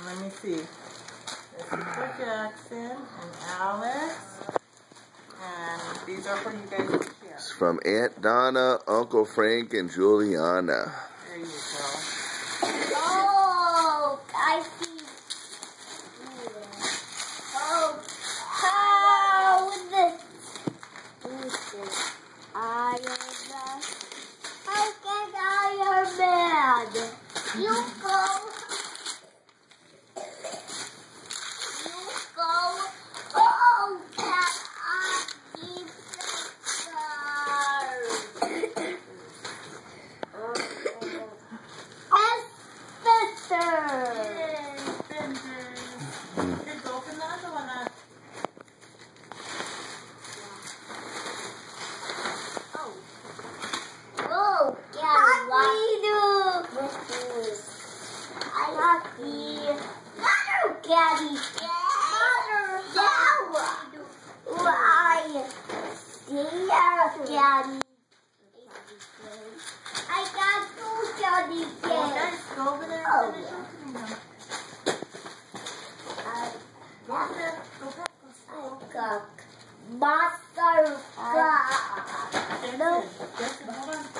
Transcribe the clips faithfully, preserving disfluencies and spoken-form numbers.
And let me see. This is for Jackson and Alex. And these are for you guys to share. It's from Aunt Donna, Uncle Frank, and Juliana. There you go. Oh, I see. Oh, how is this? Iron Man. How can Iron Man? You go. You go. Oh, can I keep Daddy, Mother, no! Why? There, Daddy. I got two Daddy cakes. Go over there and finish opening them. Go over there. Go back. I got Master God. No. Jackson, hold on.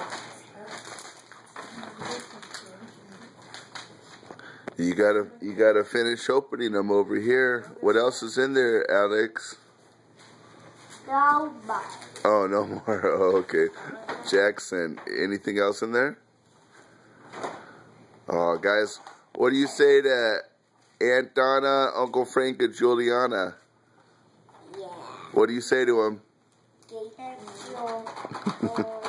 You gotta, you gotta finish opening them over here. What else is in there, Alex? No more. Oh, no more. Oh, okay. Jackson, anything else in there? Oh, guys, what do you say to Aunt Donna, Uncle Frank, and Juliana? Yeah. What do you say to them? Thank you.